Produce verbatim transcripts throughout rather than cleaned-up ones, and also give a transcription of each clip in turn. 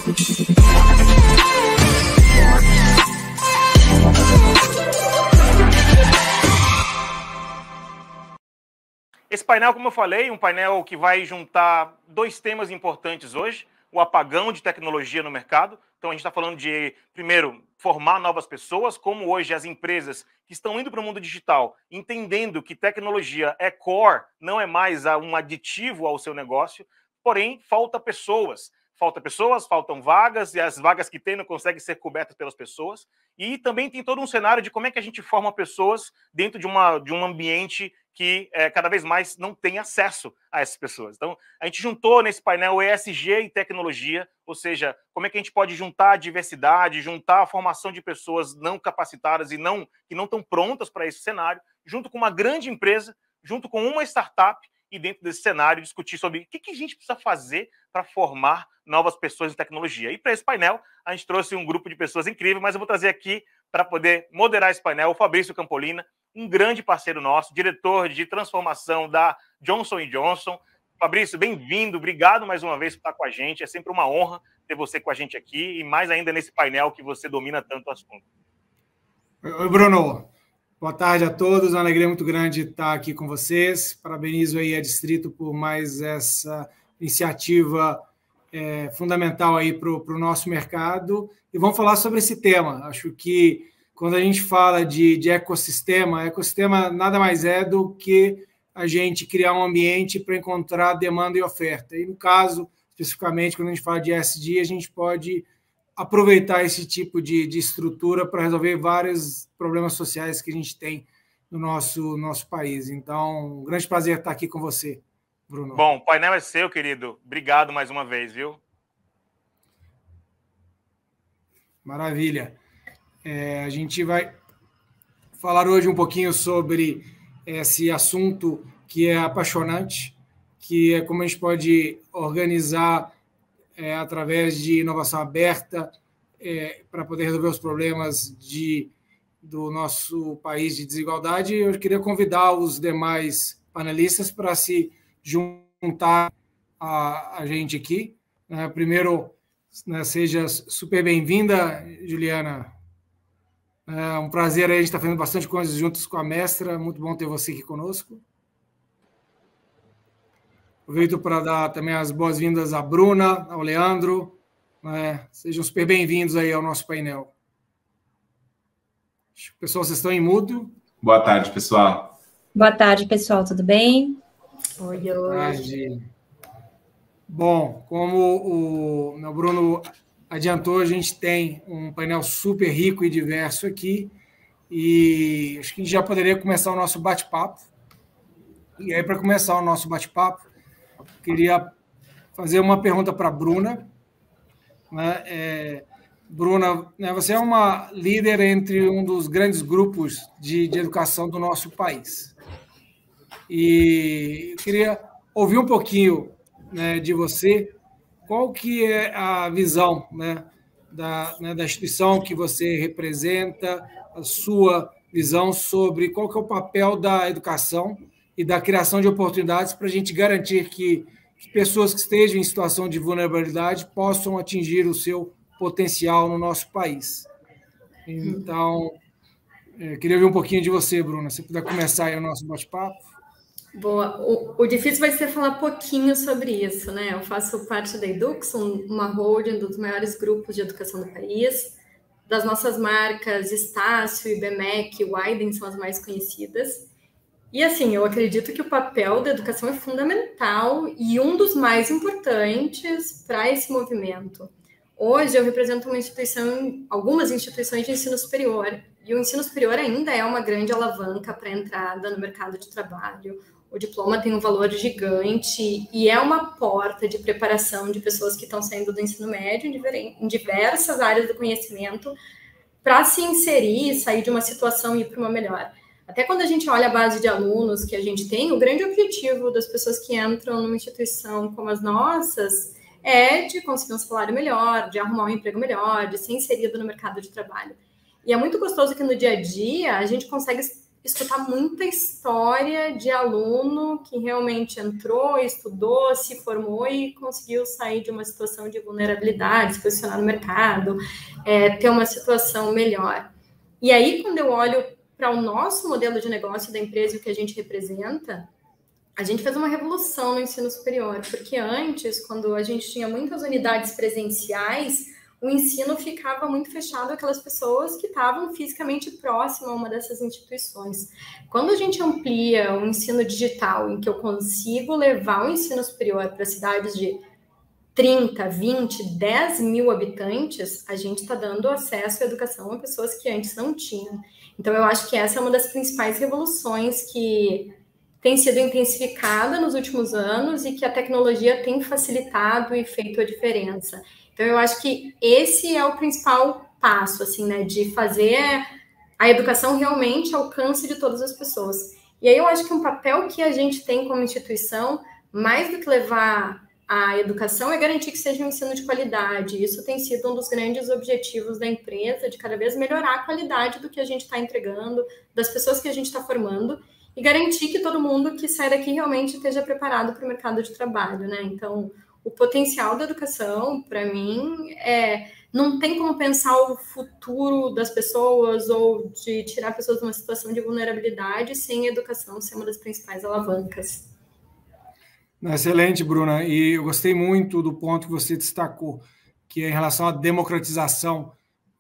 Esse painel, como eu falei, um painel que vai juntar dois temas importantes hoje, o apagão de tecnologia no mercado. Então a gente está falando de, primeiro, formar novas pessoas, como hoje as empresas que estão indo para o mundo digital, entendendo que tecnologia é core, não é mais um aditivo ao seu negócio, porém falta pessoas. Falta pessoas, faltam vagas, e as vagas que tem não conseguem ser cobertas pelas pessoas. E também tem todo um cenário de como é que a gente forma pessoas dentro de, uma, de um ambiente que é, cada vez mais não tem acesso a essas pessoas. Então, a gente juntou nesse painel E S G e tecnologia, ou seja, como é que a gente pode juntar a diversidade, juntar a formação de pessoas não capacitadas e não, que não estão prontas para esse cenário, junto com uma grande empresa, junto com uma startup, e dentro desse cenário discutir sobre o que, que a gente precisa fazer para formar novas pessoas em tecnologia. E para esse painel, a gente trouxe um grupo de pessoas incrível, mas eu vou trazer aqui para poder moderar esse painel o Fabrício Campolina, um grande parceiro nosso, diretor de transformação da Johnson and Johnson. Fabrício, bem-vindo, obrigado mais uma vez por estar com a gente, é sempre uma honra ter você com a gente aqui, e mais ainda nesse painel que você domina tanto o assunto. Oi, Bruno. Boa tarde a todos, uma alegria muito grande estar aqui com vocês. Parabenizo aí a Distrito por mais essa iniciativa é, fundamental aí para o nosso mercado. E vamos falar sobre esse tema. Acho que quando a gente fala de, de ecossistema, ecossistema nada mais é do que a gente criar um ambiente para encontrar demanda e oferta. E no caso, especificamente, quando a gente fala de E S G, a gente pode aproveitar esse tipo de, de estrutura para resolver vários problemas sociais que a gente tem no nosso, nosso país. Então, um grande prazer estar aqui com você, Bruno. Bom, o painel é seu, querido. Obrigado mais uma vez, viu? Maravilha. É, a gente vai falar hoje um pouquinho sobre esse assunto que é apaixonante, que é como a gente pode organizar É, através de inovação aberta, é, para poder resolver os problemas de, do nosso país de desigualdade. Eu queria convidar os demais panelistas para se juntar a, a gente aqui. É, primeiro, né, seja super bem-vinda, Juliana. É um prazer aí, a gente está fazendo bastante coisas juntos com a mestra. Muito bom ter você aqui conosco. Aproveito para dar também as boas-vindas à Bruna, ao Leandro. Né? Sejam super bem-vindos aí ao nosso painel. Pessoal, vocês estão em mudo? Boa tarde, pessoal. Boa tarde, pessoal. Tudo bem? Oi, oi. Boa tarde. Bom, como o, o Bruno adiantou, a gente tem um painel super rico e diverso aqui. E acho que a gente já poderia começar o nosso bate-papo. E aí, para começar o nosso bate-papo, queria fazer uma pergunta para a Bruna. Né? É, Bruna, né, você é uma líder entre um dos grandes grupos de, de educação do nosso país. E eu queria ouvir um pouquinho, né, de você, qual que é a visão, né, da, né, da instituição que você representa, a sua visão sobre qual que é o papel da educação e da criação de oportunidades para a gente garantir que, que pessoas que estejam em situação de vulnerabilidade possam atingir o seu potencial no nosso país. Então, é, queria ouvir um pouquinho de você, Bruna. Se puder começar aí o nosso bate-papo. Boa. O, o difícil vai ser falar pouquinho sobre isso, né? Eu faço parte da Eduxon, uma holding dos maiores grupos de educação do país. Das nossas marcas, Estácio, IBMEC, Widen são as mais conhecidas. E, assim, eu acredito que o papel da educação é fundamental e um dos mais importantes para esse movimento. Hoje, eu represento uma instituição, algumas instituições de ensino superior, e o ensino superior ainda é uma grande alavanca para a entrada no mercado de trabalho. O diploma tem um valor gigante e é uma porta de preparação de pessoas que estão saindo do ensino médio em diversas áreas do conhecimento para se inserir e sair de uma situação e ir para uma melhor. Até quando a gente olha a base de alunos que a gente tem, o grande objetivo das pessoas que entram numa instituição como as nossas é de conseguir um salário melhor, de arrumar um emprego melhor, de ser inserido no mercado de trabalho. E é muito gostoso que no dia a dia a gente consegue escutar muita história de aluno que realmente entrou, estudou, se formou e conseguiu sair de uma situação de vulnerabilidade, se posicionar no mercado, é, ter uma situação melhor. E aí, quando eu olho para o nosso modelo de negócio da empresa e o que a gente representa, a gente fez uma revolução no ensino superior, porque antes, quando a gente tinha muitas unidades presenciais, o ensino ficava muito fechado àquelas pessoas que estavam fisicamente próximas a uma dessas instituições. Quando a gente amplia o ensino digital, em que eu consigo levar o ensino superior para cidades de trinta, vinte, dez mil habitantes, a gente está dando acesso à educação a pessoas que antes não tinham. Então, eu acho que essa é uma das principais revoluções que tem sido intensificada nos últimos anos e que a tecnologia tem facilitado e feito a diferença. Então, eu acho que esse é o principal passo, assim, né, de fazer a educação realmente ao alcance de todas as pessoas. E aí eu acho que um papel que a gente tem como instituição, mais do que levar a educação, é garantir que seja um ensino de qualidade. Isso tem sido um dos grandes objetivos da empresa, de cada vez melhorar a qualidade do que a gente está entregando, das pessoas que a gente está formando, e garantir que todo mundo que sai daqui realmente esteja preparado para o mercado de trabalho, né? Então, o potencial da educação, para mim, é, não tem como pensar o futuro das pessoas ou de tirar pessoas de uma situação de vulnerabilidade sem a educação ser uma das principais alavancas. Excelente, Bruna. E eu gostei muito do ponto que você destacou, que é em relação à democratização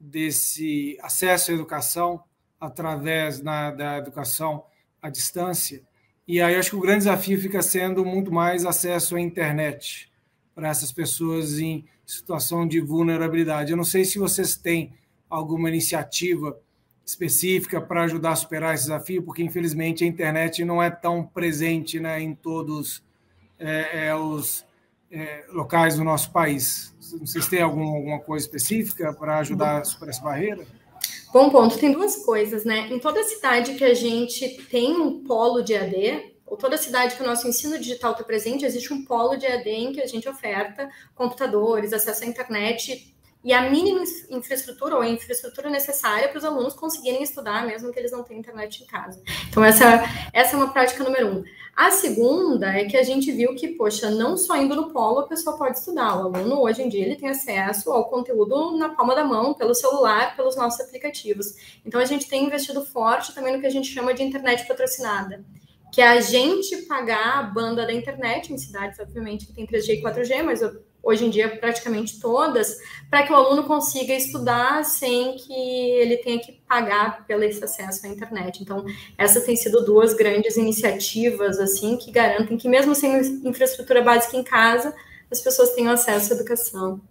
desse acesso à educação através na, da educação à distância. E aí acho que o grande desafio fica sendo muito mais acesso à internet para essas pessoas em situação de vulnerabilidade. Eu não sei se vocês têm alguma iniciativa específica para ajudar a superar esse desafio, porque, infelizmente, a internet não é tão presente, né, em todos é, é, os é, locais do nosso país. Vocês têm algum, alguma coisa específica para ajudar a superar essa barreira? Bom ponto. Tem duas coisas, né? Em toda cidade que a gente tem um polo de E A D, ou toda cidade que o nosso ensino digital está presente, existe um polo de E A D em que a gente oferta computadores, acesso à internet e a mínima infraestrutura ou a infraestrutura necessária para os alunos conseguirem estudar, mesmo que eles não tenham internet em casa. Então, essa, essa é uma prática número um. A segunda é que a gente viu que, poxa, não só indo no polo a pessoa pode estudar. O aluno, hoje em dia, ele tem acesso ao conteúdo na palma da mão, pelo celular, pelos nossos aplicativos. Então, a gente tem investido forte também no que a gente chama de internet patrocinada, que é a gente pagar a banda da internet, em cidades, obviamente, que tem três G e quatro G, mas hoje em dia praticamente todas, para que o aluno consiga estudar sem que ele tenha que pagar pelo esse acesso à internet. Então, essas têm sido duas grandes iniciativas, assim, que garantem que mesmo sem infraestrutura básica em casa, as pessoas tenham acesso à educação.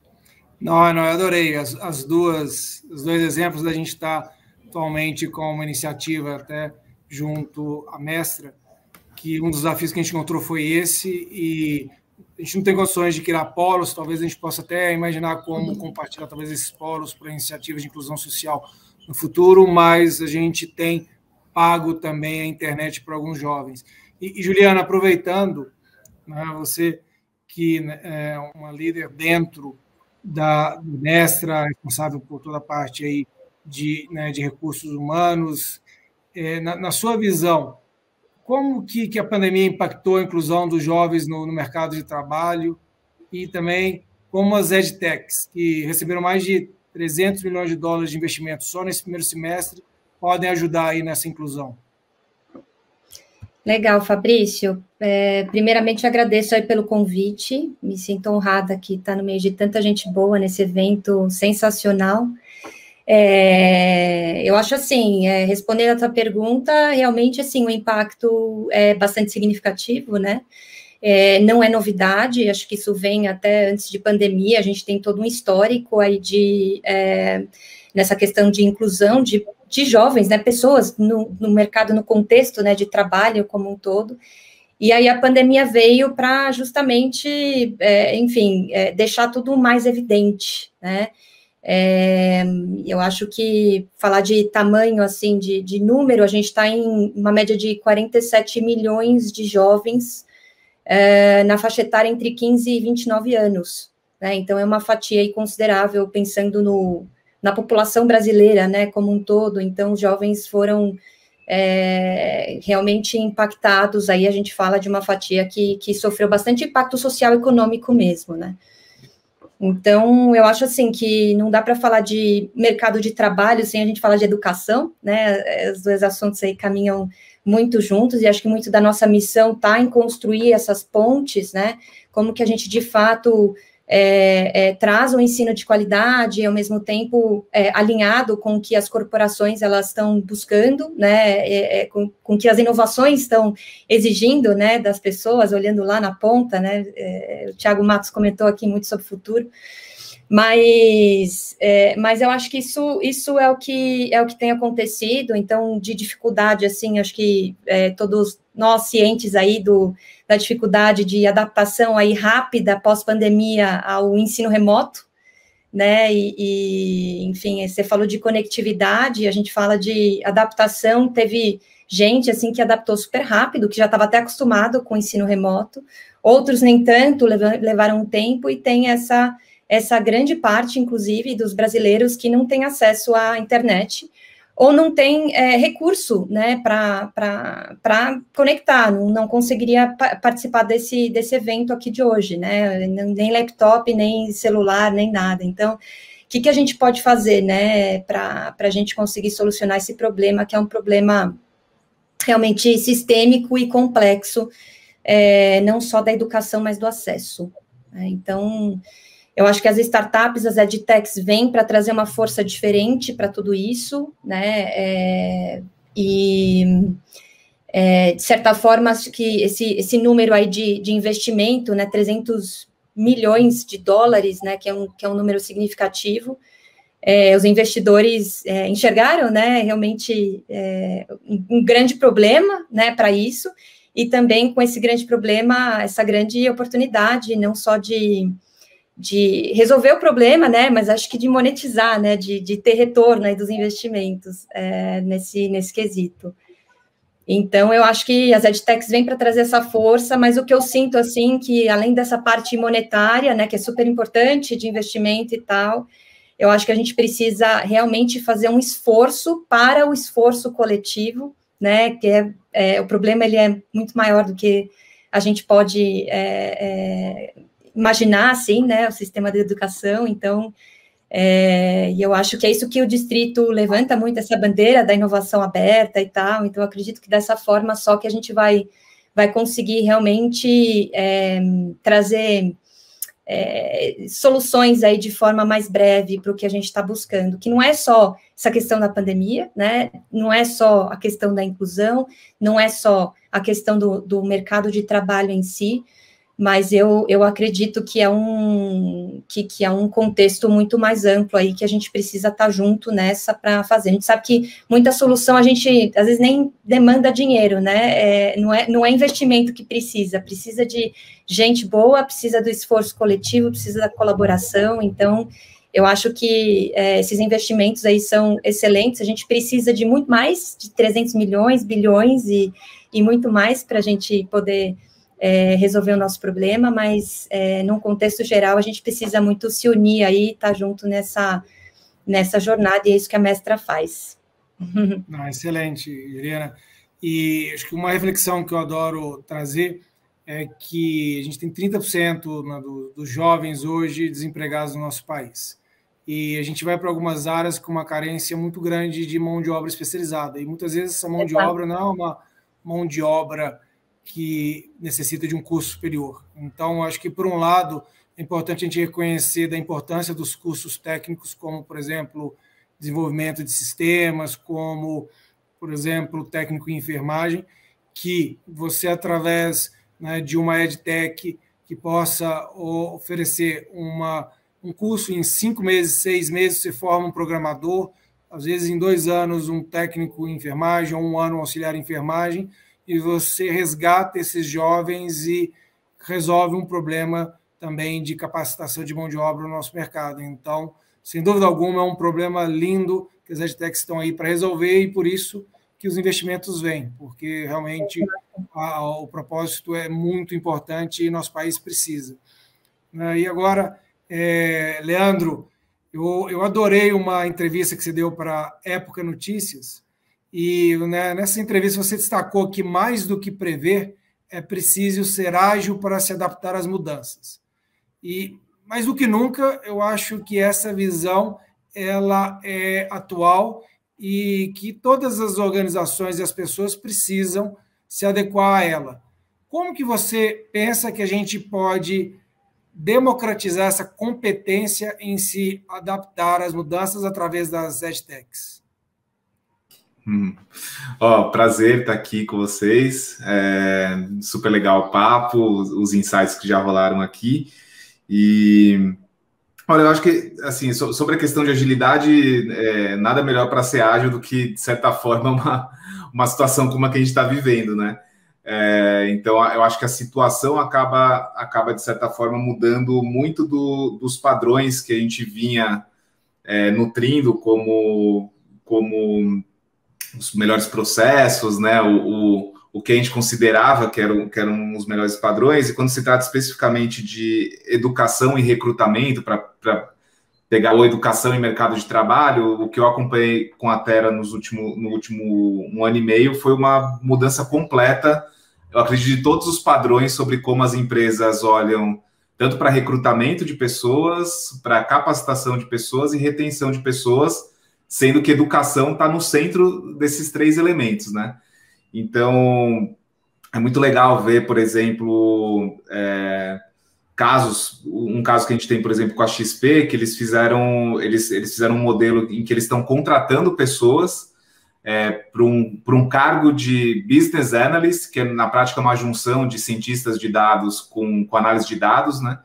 Não, não, eu adorei as, as duas, os dois exemplos da gente está atualmente com uma iniciativa até junto à Mestra, que um dos desafios que a gente encontrou foi esse, e a gente não tem condições de criar polos, talvez a gente possa até imaginar como compartilhar talvez esses polos para iniciativas de inclusão social no futuro, mas a gente tem pago também a internet para alguns jovens. E, e Juliana, aproveitando, né, você que é uma líder dentro da Mestra, responsável por toda a parte aí de, né, de recursos humanos, é, na, na sua visão, como que, que a pandemia impactou a inclusão dos jovens no, no mercado de trabalho e também como as edtechs, que receberam mais de trezentos milhões de dólares de investimento só nesse primeiro semestre, podem ajudar aí nessa inclusão? Legal, Fabrício. É, primeiramente, agradeço aí pelo convite. Me sinto honrada que estar no meio de tanta gente boa nesse evento sensacional. É, eu acho assim, é, respondendo a tua pergunta, realmente, assim, o impacto é bastante significativo, né? É, não é novidade, acho que isso vem até antes de pandemia, a gente tem todo um histórico aí de, é, nessa questão de inclusão de, de jovens, né, pessoas no, no mercado, no contexto, né, de trabalho como um todo, e aí a pandemia veio para justamente, é, enfim, é, deixar tudo mais evidente, né? É, eu acho que falar de tamanho, assim, de, de número, a gente está em uma média de quarenta e sete milhões de jovens é, na faixa etária entre quinze e vinte e nove anos, né? Então é uma fatia aí considerável, pensando no, na população brasileira, né, como um todo. Então os jovens foram é, realmente impactados. Aí a gente fala de uma fatia que, que sofreu bastante impacto social e econômico mesmo, né? Então, eu acho assim que não dá para falar de mercado de trabalho sem a gente falar de educação, né? Os dois assuntos aí caminham muito juntos, e acho que muito da nossa missão está em construir essas pontes, né? Como que a gente, de fato, é, é, traz um ensino de qualidade e, ao mesmo tempo, é, alinhado com o que as corporações elas estão buscando, né? É, é, com, com que as inovações estão exigindo, né, das pessoas, olhando lá na ponta, né? É, o Thiago Matos comentou aqui muito sobre o futuro. Mas, é, mas eu acho que isso, isso é, o que, é o que tem acontecido. Então, de dificuldade, assim, acho que é, todos nós cientes aí do, da dificuldade de adaptação aí rápida pós-pandemia ao ensino remoto, né, e, e, enfim, você falou de conectividade, a gente fala de adaptação, teve gente, assim, que adaptou super rápido, que já estava até acostumado com o ensino remoto, outros nem tanto, levaram um tempo, e tem essa... essa grande parte, inclusive, dos brasileiros que não têm acesso à internet ou não tem é, recurso, né, para conectar, não, não conseguiria pa participar desse, desse evento aqui de hoje, né, nem laptop, nem celular, nem nada. Então, o que, que a gente pode fazer, né, para a gente conseguir solucionar esse problema, que é um problema realmente sistêmico e complexo, é, não só da educação, mas do acesso, né? Então, eu acho que as startups, as edtechs, vêm para trazer uma força diferente para tudo isso, né, é, e, é, de certa forma, acho que esse, esse número aí de, de investimento, né, trezentos milhões de dólares, né, que é um, que é um número significativo, é, os investidores é, enxergaram, né, realmente é, um, um grande problema, né, para isso, e também com esse grande problema, essa grande oportunidade, não só de... de resolver o problema, né, mas acho que de monetizar, né, de, de ter retorno aí dos investimentos é, nesse, nesse quesito. Então, eu acho que as edtechs vêm para trazer essa força, mas o que eu sinto, assim, que além dessa parte monetária, né, que é super importante, de investimento e tal, eu acho que a gente precisa realmente fazer um esforço para o esforço coletivo, né, que é, é o problema, ele é muito maior do que a gente pode... É, é, imaginar, assim, né, o sistema de educação. Então, é, e eu acho que é isso que o distrito levanta muito, essa bandeira da inovação aberta e tal, então eu acredito que dessa forma só que a gente vai, vai conseguir realmente é, trazer é, soluções aí de forma mais breve para o que a gente está buscando, que não é só essa questão da pandemia, né, não é só a questão da inclusão, não é só a questão do, do mercado de trabalho em si, mas eu, eu acredito que é, um, que, que é um contexto muito mais amplo aí, que a gente precisa estar junto nessa para fazer. A gente sabe que muita solução a gente, às vezes, nem demanda dinheiro, né? É, não, é, não é investimento que precisa, precisa de gente boa, precisa do esforço coletivo, precisa da colaboração. Então, eu acho que é, esses investimentos aí são excelentes, a gente precisa de muito mais, de trezentos milhões, bilhões e, e muito mais para a gente poder... É, resolver o nosso problema, mas é, num contexto geral a gente precisa muito se unir aí, estar tá junto nessa, nessa jornada, e é isso que a Mestra faz. Ah, excelente, Helena. E acho que uma reflexão que eu adoro trazer é que a gente tem trinta por cento, né, do, dos jovens hoje desempregados no nosso país. E a gente vai para algumas áreas com uma carência muito grande de mão de obra especializada. E muitas vezes essa mão de obra não é uma mão de obra que necessita de um curso superior. Então, acho que, por um lado, é importante a gente reconhecer da importância dos cursos técnicos, como, por exemplo, desenvolvimento de sistemas, como, por exemplo, técnico em enfermagem, que você, através, né, de uma edtech que possa oferecer uma, um curso em cinco meses, seis meses, você forma um programador, às vezes em dois anos um técnico em enfermagem, ou um ano um auxiliar em enfermagem, e você resgata esses jovens e resolve um problema também de capacitação de mão de obra no nosso mercado. Então, sem dúvida alguma, é um problema lindo que as edtechs estão aí para resolver, e por isso que os investimentos vêm, porque realmente a, o propósito é muito importante e nosso país precisa. E agora, é, Leandro, eu, eu adorei uma entrevista que você deu para Época Notícias, E né, nessa entrevista você destacou que mais do que prever, é preciso ser ágil para se adaptar às mudanças. E mais do que nunca, eu acho que essa visão ela é atual e que todas as organizações e as pessoas precisam se adequar a ela. Como que você pensa que a gente pode democratizar essa competência em se adaptar às mudanças através das EdTechs? Hum. Ó, prazer estar aqui com vocês. É super legal o papo, os insights que já rolaram aqui. E olha, eu acho que assim, sobre a questão de agilidade, é, nada melhor para ser ágil do que, de certa forma, uma, uma situação como a que a gente está vivendo, né? É, então, eu acho que a situação acaba, acaba de certa forma, mudando muito do, dos padrões que a gente vinha é, nutrindo como, como os melhores processos, né? O, o, o que a gente considerava que eram, que eram os melhores padrões, e quando se trata especificamente de educação e recrutamento, para pegar a educação e mercado de trabalho, o que eu acompanhei com a Terra nos último, no último um ano e meio foi uma mudança completa, eu acredito, de todos os padrões sobre como as empresas olham tanto para recrutamento de pessoas, para capacitação de pessoas e retenção de pessoas, sendo que educação está no centro desses três elementos, né? Então, é muito legal ver, por exemplo, é, casos, um caso que a gente tem, por exemplo, com a X P, que eles fizeram, eles, eles fizeram um modelo em que eles estão contratando pessoas é, para um, para um cargo de Business Analyst, que é, na prática, uma junção de cientistas de dados com, com análise de dados, né?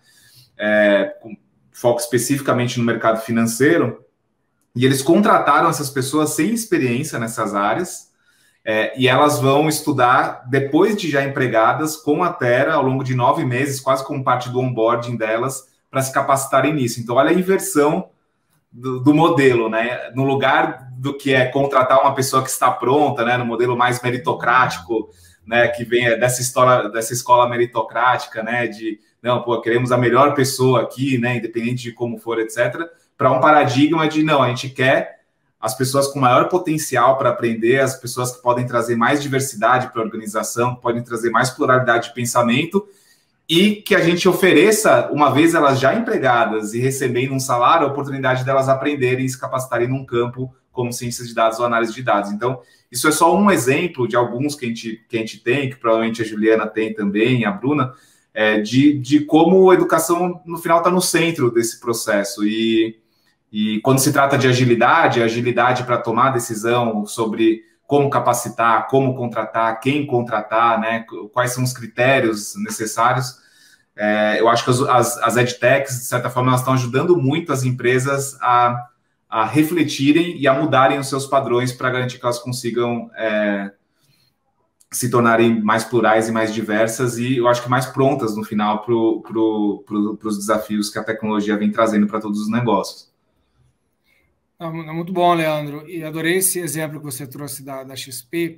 É, com foco especificamente no mercado financeiro, e eles contrataram essas pessoas sem experiência nessas áreas, é, e elas vão estudar, depois de já empregadas, com a Terra, ao longo de nove meses, quase como parte do onboarding delas, para se capacitarem nisso. Então, olha a inversão do, do modelo, né? No lugar do que é contratar uma pessoa que está pronta, né? No modelo mais meritocrático, né? Que vem dessa escola, dessa escola meritocrática, né? De, não, pô, queremos a melhor pessoa aqui, né? Independente de como for, etcétera, para um paradigma de, não, a gente quer as pessoas com maior potencial para aprender, as pessoas que podem trazer mais diversidade para a organização, que podem trazer mais pluralidade de pensamento, e que a gente ofereça, uma vez elas já empregadas e recebendo um salário, a oportunidade delas aprenderem e se capacitarem num campo como ciências de dados ou análise de dados. Então, isso é só um exemplo de alguns que a gente, que a gente tem, que provavelmente a Juliana tem também, a Bruna, é, de, de como a educação, no final, está no centro desse processo. E E quando se trata de agilidade, agilidade para tomar decisão sobre como capacitar, como contratar, quem contratar, né, quais são os critérios necessários, é, eu acho que as, as, as EdTechs, de certa forma, elas estão ajudando muito as empresas a, a refletirem e a mudarem os seus padrões para garantir que elas consigam é, se tornarem mais plurais e mais diversas e, eu acho que, mais prontas, no final, para pro, pro, os desafios que a tecnologia vem trazendo para todos os negócios. É muito bom, Leandro, e adorei esse exemplo que você trouxe da, da X P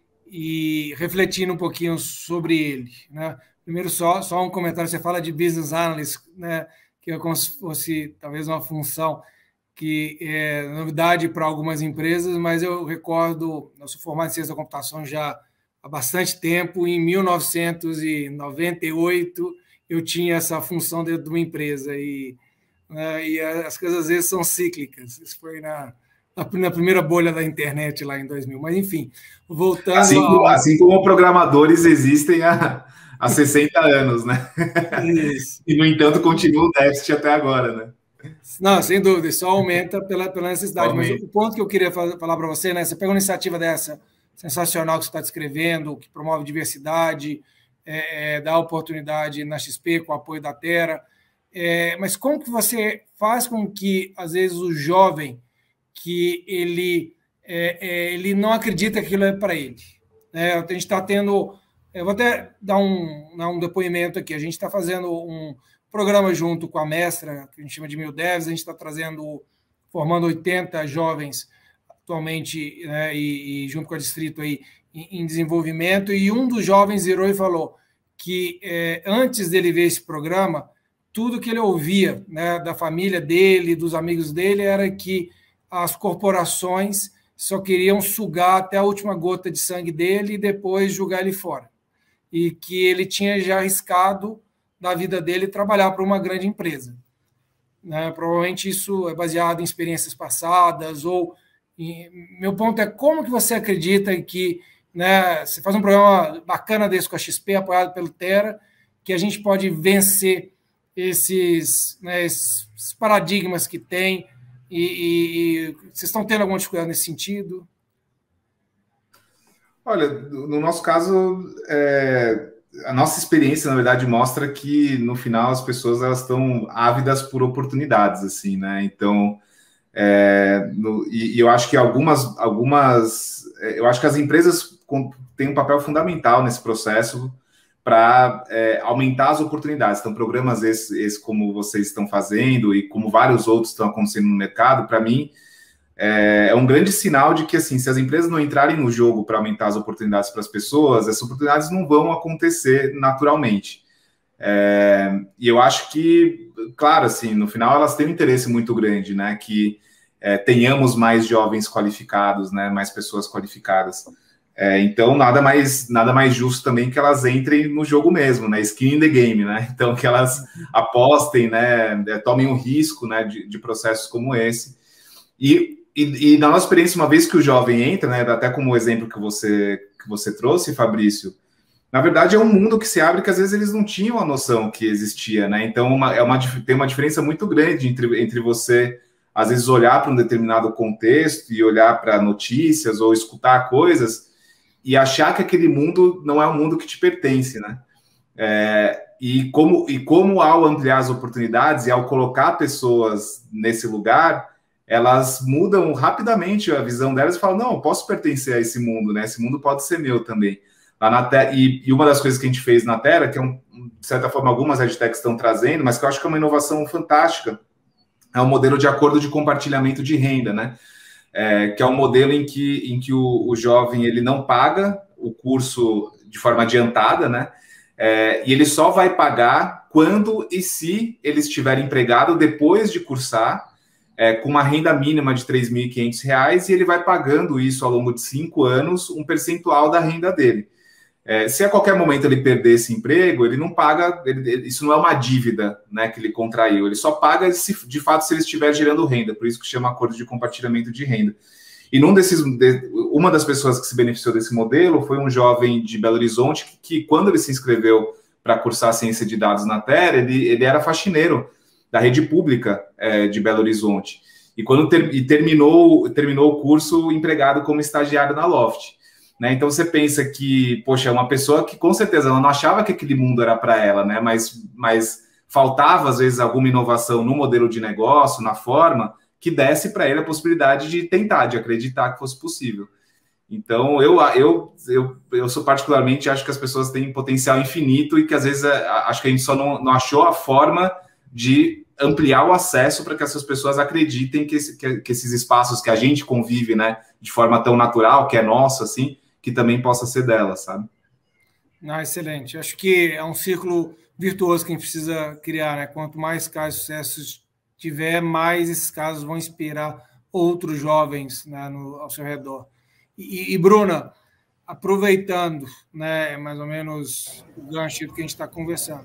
e refletindo um pouquinho sobre ele, né? Primeiro, só, só um comentário, você fala de Business Analyst, né? Que é como se fosse talvez uma função que é novidade para algumas empresas, mas eu recordo, eu sou formado em ciência da computação já há bastante tempo, em mil novecentos e noventa e oito eu tinha essa função dentro de uma empresa e Uh, e as coisas às vezes são cíclicas. Isso foi na, na primeira bolha da internet lá em dois mil. Mas, enfim, voltando... Assim, ao... assim como programadores existem há, há sessenta anos, né? Isso. E, no entanto, continua o déficit até agora, né? Não, sem dúvida, isso aumenta pela, pela necessidade. Mas o ponto que eu queria falar para você, né? Você pega uma iniciativa dessa, sensacional, que você está descrevendo, que promove diversidade, é, é, dá oportunidade na X P com o apoio da Terra. É, mas como que você faz com que, às vezes, o jovem, que ele, é, é, ele não acredita que aquilo é para ele? É, a gente está tendo... Eu vou até dar um, dar um depoimento aqui. A gente está fazendo um programa junto com a Mestra, que a gente chama de Mil Devs. A gente está trazendo, formando oitenta jovens atualmente, né, e, e junto com a Distrito aí, em, em desenvolvimento. E um dos jovens virou e falou que, é, antes dele ver esse programa, tudo que ele ouvia, né, da família dele, dos amigos dele, era que as corporações só queriam sugar até a última gota de sangue dele e depois jogar ele fora. E que ele tinha já arriscado da vida dele trabalhar para uma grande empresa. Né? Provavelmente isso é baseado em experiências passadas, ou em... meu ponto é como que você acredita que, né, você faz um programa bacana desse com a X P, apoiado pelo Terra, que a gente pode vencer esses, né, esses paradigmas que tem, e, e, e vocês estão tendo alguma dificuldade nesse sentido? Olha, no nosso caso, é, a nossa experiência, na verdade, mostra que, no final, as pessoas elas estão ávidas por oportunidades, assim, né? Então, é, no, e, e eu acho que algumas, algumas, eu acho que as empresas têm um papel fundamental nesse processo para é, aumentar as oportunidades. Então, programas esses, esses como vocês estão fazendo e como vários outros estão acontecendo no mercado, para mim, é, é um grande sinal de que, assim, se as empresas não entrarem no jogo para aumentar as oportunidades para as pessoas, essas oportunidades não vão acontecer naturalmente. É, e eu acho que, claro, assim, no final elas têm um interesse muito grande, né, que é, tenhamos mais jovens qualificados, né, mais pessoas qualificadas. É, então, nada mais, nada mais justo também que elas entrem no jogo mesmo, né? Skin in the game, né? Então, que elas apostem, né? Tomem um risco, né? De, de processos como esse. E, e, e na nossa experiência, uma vez que o jovem entra, né? Até como o exemplo que você, que você trouxe, Fabrício, na verdade é um mundo que se abre que às vezes eles não tinham a noção que existia, né? Então, uma, é uma, tem uma diferença muito grande entre, entre você, às vezes, olhar para um determinado contexto e olhar para notícias ou escutar coisas e achar que aquele mundo não é um mundo que te pertence, né? É, e, como, e como ao ampliar as oportunidades e ao colocar pessoas nesse lugar, elas mudam rapidamente a visão delas e falam, não, eu posso pertencer a esse mundo, né? Esse mundo pode ser meu também. Lá na te- e, e uma das coisas que a gente fez na Terra, que é, um, de certa forma, algumas edtechs estão trazendo, mas que eu acho que é uma inovação fantástica, é o modelo de acordo de compartilhamento de renda, né? É, que é um modelo em que, em que o, o jovem ele não paga o curso de forma adiantada, né? É, e ele só vai pagar quando e se ele estiver empregado depois de cursar, é, com uma renda mínima de três mil e quinhentos reais, e ele vai pagando isso ao longo de cinco anos, um percentual da renda dele. É, se a qualquer momento ele perder esse emprego, ele não paga, ele, isso não é uma dívida, né, que ele contraiu, ele só paga se, de fato se ele estiver gerando renda, por isso que chama acordo de compartilhamento de renda. E num desses, de, uma das pessoas que se beneficiou desse modelo foi um jovem de Belo Horizonte que, que quando ele se inscreveu para cursar ciência de dados na Terra, ele, ele era faxineiro da rede pública é, de Belo Horizonte. E quando ter, e terminou, terminou o curso empregado como estagiário na Loft. Né? Então você pensa que, poxa, é uma pessoa que com certeza ela não achava que aquele mundo era para ela, né? mas, mas faltava às vezes alguma inovação no modelo de negócio, na forma, que desse para ele a possibilidade de tentar, de acreditar que fosse possível. Então eu, eu, eu, eu sou particularmente, acho que as pessoas têm potencial infinito e que às vezes acho que a gente só não, não achou a forma de ampliar o acesso para que essas pessoas acreditem que, esse, que, que esses espaços que a gente convive, né, de forma tão natural, que é nosso, assim, que também possa ser dela, sabe? Ah, excelente. Acho que é um círculo virtuoso que a gente precisa criar, né? Quanto mais casos de sucesso tiver, mais esses casos vão inspirar outros jovens, né, no, ao seu redor. E, e, Bruna, aproveitando, né, mais ou menos o gancho do que a gente está conversando,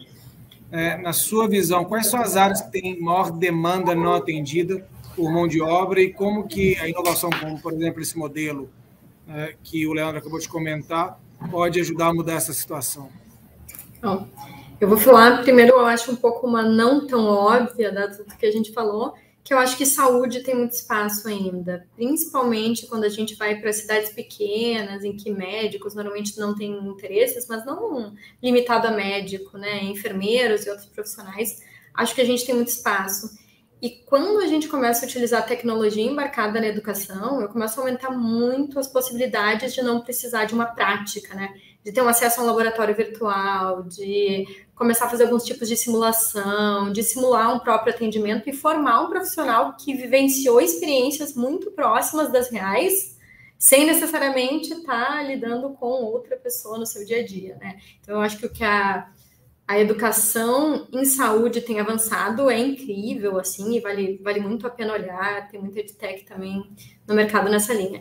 é, na sua visão, quais são as áreas que têm maior demanda não atendida por mão de obra e como que a inovação, como, por exemplo, esse modelo é, que o Leandro acabou de comentar, pode ajudar a mudar essa situação? Bom, eu vou falar primeiro, eu acho um pouco uma não tão óbvia, dado tudo que a gente falou, que eu acho que saúde tem muito espaço ainda, principalmente quando a gente vai para cidades pequenas, em que médicos normalmente não têm interesses, mas não limitado a médico, né, enfermeiros e outros profissionais, acho que a gente tem muito espaço. E quando a gente começa a utilizar a tecnologia embarcada na educação, eu começo a aumentar muito as possibilidades de não precisar de uma prática, né? De ter um acesso a um laboratório virtual, de começar a fazer alguns tipos de simulação, de simular um próprio atendimento e formar um profissional que vivenciou experiências muito próximas das reais, sem necessariamente estar lidando com outra pessoa no seu dia a dia, né? Então, eu acho que o que a A educação em saúde tem avançado, é incrível, assim, e vale, vale muito a pena olhar, tem muita edtech também no mercado nessa linha.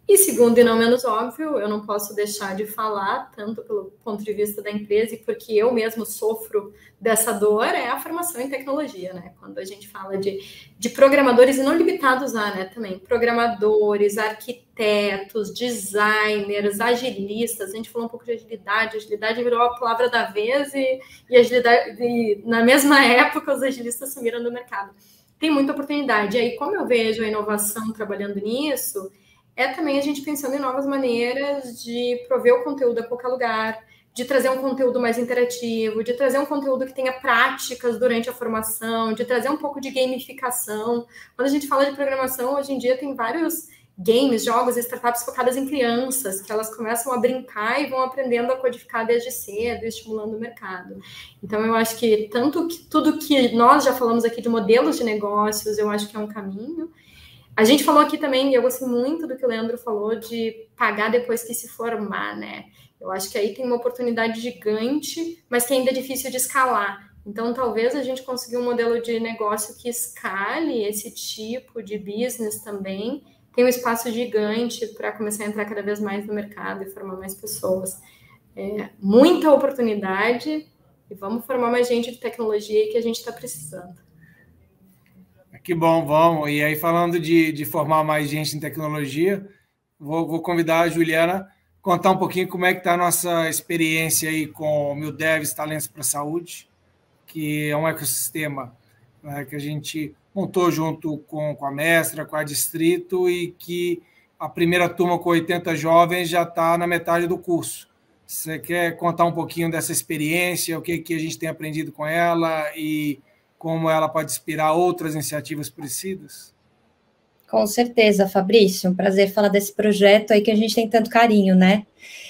E segundo e não menos óbvio, eu não posso deixar de falar, tanto pelo ponto de vista da empresa e porque eu mesmo sofro dessa dor, é a formação em tecnologia, né? Quando a gente fala de, de programadores, e não limitados a, né, também, programadores, arquitetos, designers, agilistas, a gente falou um pouco de agilidade, agilidade virou a palavra da vez e, e agilidade, e na mesma época os agilistas sumiram do mercado. Tem muita oportunidade. E aí, como eu vejo a inovação trabalhando nisso, é também a gente pensando em novas maneiras de prover o conteúdo a qualquer lugar, de trazer um conteúdo mais interativo, de trazer um conteúdo que tenha práticas durante a formação, de trazer um pouco de gamificação. Quando a gente fala de programação, hoje em dia tem vários games, jogos, startups focadas em crianças, que elas começam a brincar e vão aprendendo a codificar desde cedo, estimulando o mercado. Então, eu acho que tanto que tudo que nós já falamos aqui de modelos de negócios, eu acho que é um caminho. A gente falou aqui também, e eu gostei muito do que o Leandro falou, de pagar depois que se formar, né? Eu acho que aí tem uma oportunidade gigante, mas que ainda é difícil de escalar. Então, talvez a gente consiga um modelo de negócio que escale esse tipo de business também, tem um espaço gigante para começar a entrar cada vez mais no mercado e formar mais pessoas. É, muita oportunidade, e vamos formar mais gente de tecnologia que a gente está precisando. Que bom, vamos. E aí, falando de, de formar mais gente em tecnologia, vou, vou convidar a Juliana a contar um pouquinho como é que está a nossa experiência aí com o MilDevs Talentos para a Saúde, que é um ecossistema, né, que a gente montou junto com, com a Mestra, com a Distrito, e que a primeira turma com oitenta jovens já está na metade do curso. Você quer contar um pouquinho dessa experiência, o que, que a gente tem aprendido com ela e como ela pode inspirar outras iniciativas parecidas? Com certeza, Fabrício, um prazer falar desse projeto aí que a gente tem tanto carinho, né?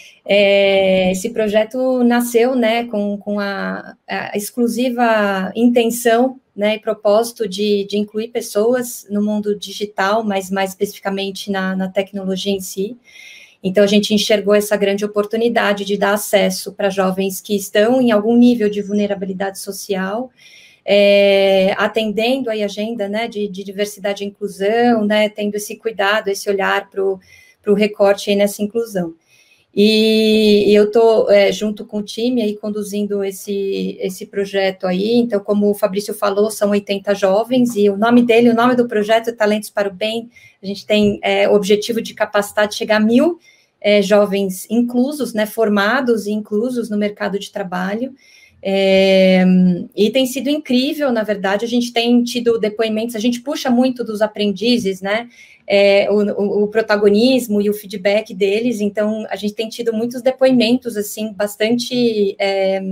É, esse projeto nasceu, né, com, com a, a exclusiva intenção, né, e propósito de, de incluir pessoas no mundo digital, mas mais especificamente na, na tecnologia em si. Então, a gente enxergou essa grande oportunidade de dar acesso para jovens que estão em algum nível de vulnerabilidade social, É, atendendo aí a agenda, né, de, de diversidade e inclusão, né, tendo esse cuidado, esse olhar para o recorte aí nessa inclusão. E, e eu estou, é, junto com o time, aí, conduzindo esse, esse projeto aí. Então, como o Fabrício falou, são oitenta jovens, e o nome dele, o nome do projeto é Talentos para o Bem. A gente tem é, o objetivo de capacitar, de chegar a mil é, jovens inclusos, né, formados e inclusos no mercado de trabalho. É, e tem sido incrível, na verdade. A gente tem tido depoimentos, a gente puxa muito dos aprendizes, né, é, o, o protagonismo e o feedback deles, então a gente tem tido muitos depoimentos, assim, bastante é,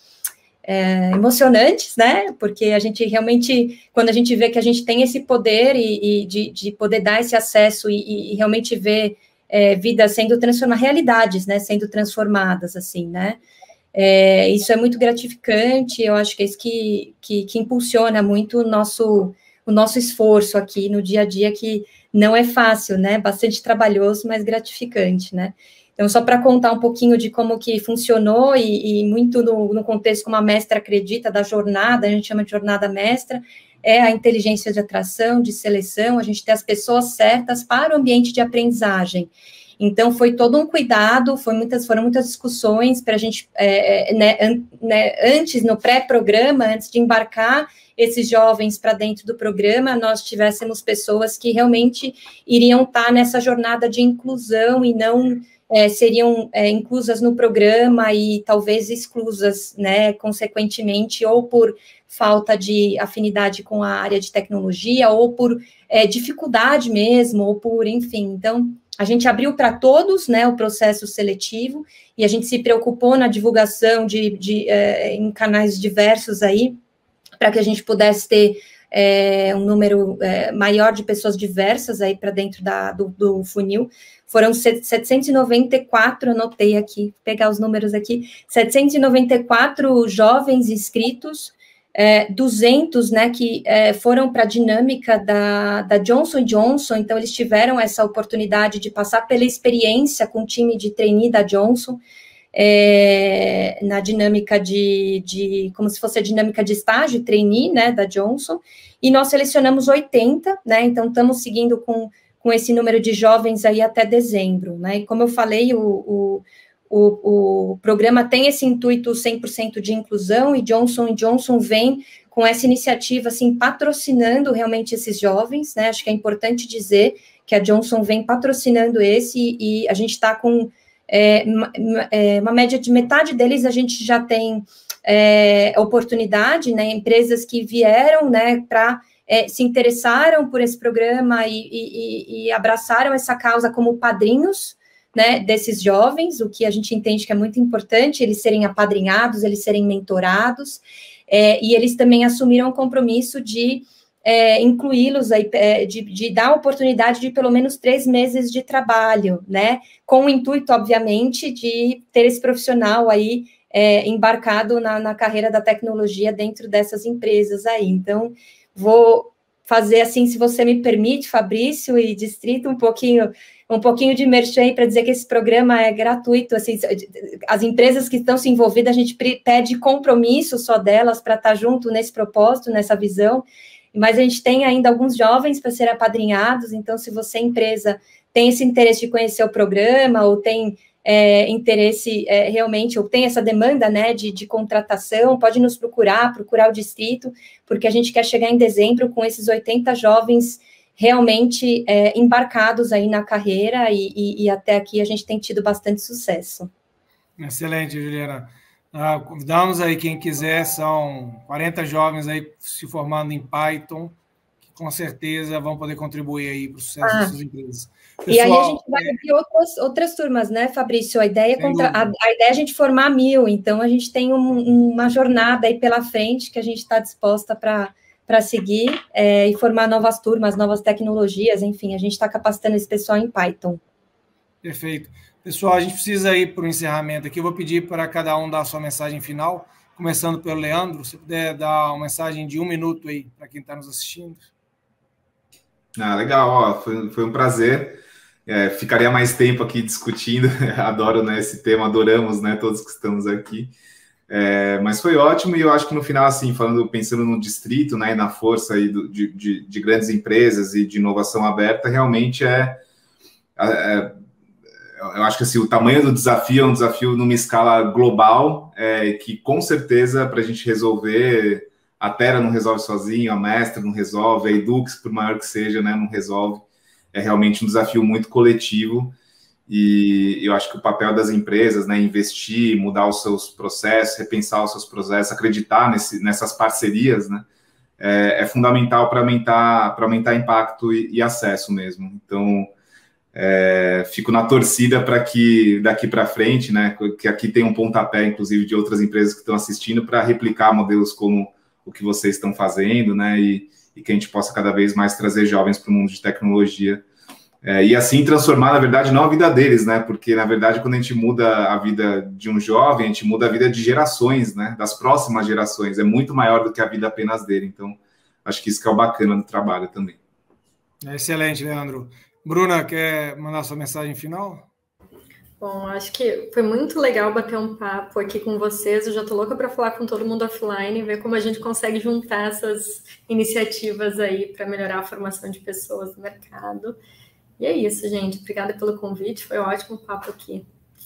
é, emocionantes, né, porque a gente realmente, quando a gente vê que a gente tem esse poder e, e de, de poder dar esse acesso e, e realmente ver é, vidas sendo transformadas, realidades, né, sendo transformadas, assim, né. É, isso é muito gratificante. Eu acho que é isso que, que, que impulsiona muito o nosso, o nosso esforço aqui no dia a dia, que não é fácil, né, bastante trabalhoso, mas gratificante, né. Então, só para contar um pouquinho de como que funcionou, e, e muito no, no contexto como a Mestra acredita, da jornada, a gente chama de jornada mestra, é a inteligência de atração, de seleção, a gente ter as pessoas certas para o ambiente de aprendizagem. Então, foi todo um cuidado, foi muitas, foram muitas discussões para a gente, é, né, an, né, antes, no pré-programa, antes de embarcar esses jovens para dentro do programa, nós tivéssemos pessoas que realmente iriam estar nessa jornada de inclusão e não é, seriam é, inclusas no programa e talvez exclusas, né, consequentemente, ou por falta de afinidade com a área de tecnologia, ou por é, dificuldade mesmo, ou por, enfim, então... A gente abriu para todos, né, o processo seletivo, e a gente se preocupou na divulgação de, de, é, em canais diversos aí, para que a gente pudesse ter é, um número é, maior de pessoas diversas aí para dentro da, do, do funil. Foram setecentos e noventa e quatro, anotei aqui, vou pegar os números aqui, setecentos e noventa e quatro jovens inscritos, É, duzentos, né, que é, foram para a dinâmica da, da Johnson and Johnson, então eles tiveram essa oportunidade de passar pela experiência com o time de trainee da Johnson, é, na dinâmica de, de, como se fosse a dinâmica de estágio, trainee, né, da Johnson, e nós selecionamos oitenta, né, então estamos seguindo com, com esse número de jovens aí até dezembro, né? E como eu falei, o, o, o, o programa tem esse intuito cem por cento de inclusão, e Johnson e Johnson vem com essa iniciativa, assim, patrocinando realmente esses jovens, né? Acho que é importante dizer que a Johnson vem patrocinando esse, e a gente está com é, uma, é, uma média de metade deles, a gente já tem é, oportunidade, né? Empresas que vieram, né, para é, se interessaram por esse programa e, e, e abraçaram essa causa como padrinhos, né, desses jovens, o que a gente entende que é muito importante, eles serem apadrinhados, eles serem mentorados, é, e eles também assumiram o compromisso de é, incluí-los, aí, é, de, de dar a oportunidade de pelo menos três meses de trabalho, né, com o intuito, obviamente, de ter esse profissional aí é, embarcado na, na carreira da tecnologia dentro dessas empresas aí. Então, vou fazer assim, se você me permite, Fabrício e Distrito, um pouquinho... um pouquinho de merchan para dizer que esse programa é gratuito, assim, as empresas que estão se envolvidas, a gente pede compromisso só delas para estar junto nesse propósito, nessa visão, mas a gente tem ainda alguns jovens para serem apadrinhados, então se você, empresa, tem esse interesse de conhecer o programa, ou tem é, interesse é, realmente, ou tem essa demanda, né, de, de contratação, pode nos procurar, procurar o Distrito, porque a gente quer chegar em dezembro com esses oitenta jovens realmente é, embarcados aí na carreira, e, e, e até aqui a gente tem tido bastante sucesso. Excelente, Juliana. Ah, convidamos aí quem quiser, são quarenta jovens aí se formando em Python, que com certeza vão poder contribuir aí para o sucesso ah, das suas empresas. Pessoal, e aí a gente vai abrir é... outras, outras turmas, né, Fabrício? A ideia, é contra... a, a ideia é a gente formar mil, então a gente tem um, uma jornada aí pela frente que a gente está disposta para para seguir é, e formar novas turmas, novas tecnologias, enfim, a gente está capacitando esse pessoal em Python. Perfeito. Pessoal, a gente precisa ir para o encerramento aqui, eu vou pedir para cada um dar a sua mensagem final, começando pelo Leandro, se puder dar uma mensagem de um minuto aí para quem está nos assistindo. Ah, legal, ó, foi, foi um prazer, é, ficaria mais tempo aqui discutindo, adoro, né, esse tema, adoramos, né, todos que estamos aqui. É, mas foi ótimo, e eu acho que no final, assim, falando, pensando no distrito, né, e na força aí do, de, de, de grandes empresas e de inovação aberta, realmente é, é eu acho que assim, o tamanho do desafio é um desafio numa escala global, é, que com certeza para a gente resolver, a Terra não resolve sozinho, a Mestre não resolve, a Edux, por maior que seja, né, não resolve, é realmente um desafio muito coletivo. E eu acho que o papel das empresas, né, investir, mudar os seus processos, repensar os seus processos, acreditar nesse, nessas parcerias, né, é, é fundamental para aumentar, para aumentar impacto e, e acesso mesmo. Então, é, fico na torcida para que daqui para frente, né, que aqui tem um pontapé, inclusive, de outras empresas que estão assistindo, para replicar modelos como o que vocês estão fazendo, né, e, e que a gente possa cada vez mais trazer jovens para o mundo de tecnologia. É, e assim transformar, na verdade, não a vida deles, né? Porque, na verdade, quando a gente muda a vida de um jovem, a gente muda a vida de gerações, né? Das próximas gerações. É muito maior do que a vida apenas dele. Então, acho que isso que é o bacana do trabalho também. Excelente, Leandro. Bruna, quer mandar sua mensagem final? Bom, acho que foi muito legal bater um papo aqui com vocês. Eu já estou louca para falar com todo mundo offline, ver como a gente consegue juntar essas iniciativas aí para melhorar a formação de pessoas no mercado. E é isso, gente. Obrigada pelo convite. Foi um ótimo papo aqui.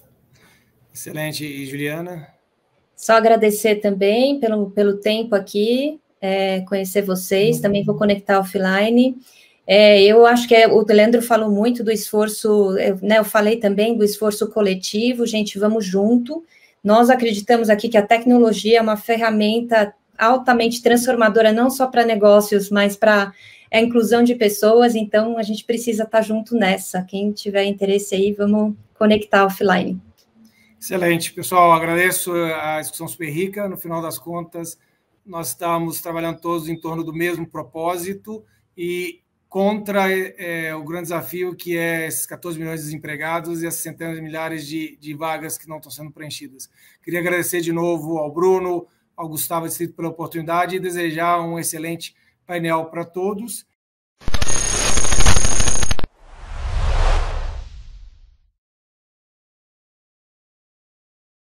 Excelente. E Juliana? Só agradecer também pelo, pelo tempo aqui, é, conhecer vocês. Uhum. Também vou conectar offline. É, eu acho que é, o Leandro falou muito do esforço, eu, né, eu falei também do esforço coletivo. Gente, vamos junto. Nós acreditamos aqui que a tecnologia é uma ferramenta altamente transformadora, não só para negócios, mas para a inclusão de pessoas, então a gente precisa estar junto nessa. Quem tiver interesse aí, vamos conectar offline. Excelente. Pessoal, agradeço a discussão super rica. No final das contas, nós estamos trabalhando todos em torno do mesmo propósito e contra é, o grande desafio que é esses quatorze milhões de desempregados e essas centenas de milhares de, de vagas que não estão sendo preenchidas. Queria agradecer de novo ao Bruno, ao Gustavo Distrito pela oportunidade e desejar um excelente painel para todos.